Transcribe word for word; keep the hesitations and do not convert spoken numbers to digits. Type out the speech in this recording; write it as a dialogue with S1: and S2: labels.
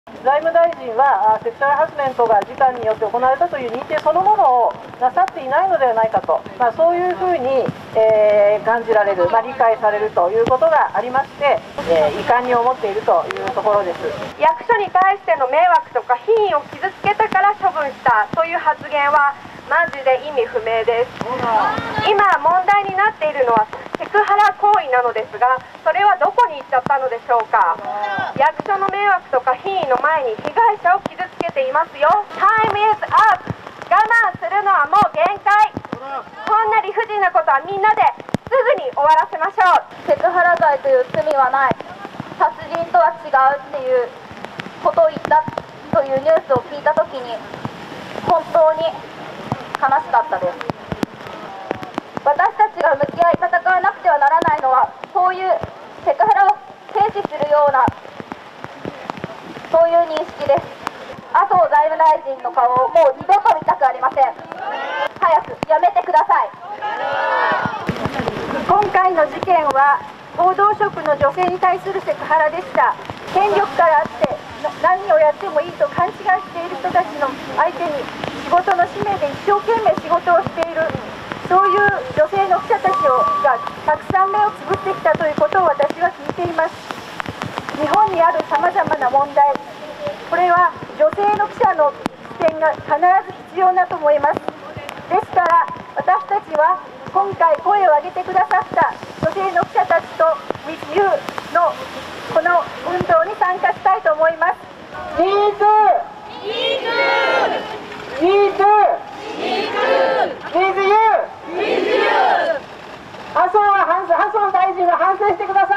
S1: 財務大臣はセクシュアルハラスメントが時間によって行われたという認定そのものをなさっていないのではないかと、まあ、そういうふうに、えー、感じられる、まあ、理解されるということがありまして、えー、遺憾に思っているというところです。
S2: 役所に対しての迷惑とか品位を傷つけたから処分したという発言はマジで意味不明です。今問題になっているのはセクハラ行為なのですが、それはどこに行っちゃったのでしょうか。役所の迷惑とか品位の前に被害者を傷つけていますよ。 Time is up。 我慢するのはもう限界。こんな理不尽なことはみんなですぐに終わらせましょう。
S3: セクハラ罪という罪はない、殺人とは違うっていうことを言ったというニュースを聞いたときに本当に悲しかったです。私たちが向き合い戦わなくてはならないのは、そういうセクハラを軽視するようなそういう認識です。麻生財務大臣の顔をもう二度と見たくありません。早くやめてください。
S4: 今回の事件は報道職の女性に対するセクハラでした。権力からあって何をやってもいいと勘違いしている人たちの相手に仕事の使命で一生懸命仕事をしている、そういう女性の記者たちをがたくさん目をつぶってきたということを私は聞いています。日本にあるさまざまな問題、これは女性の記者の視点が必ず必要だと思います。ですから私たちは今回声を上げてくださった女性の記者たちと With You のこの運動に参加したいと思います。
S1: Me too! Me too! With you! 麻生は麻生大臣は反省してください。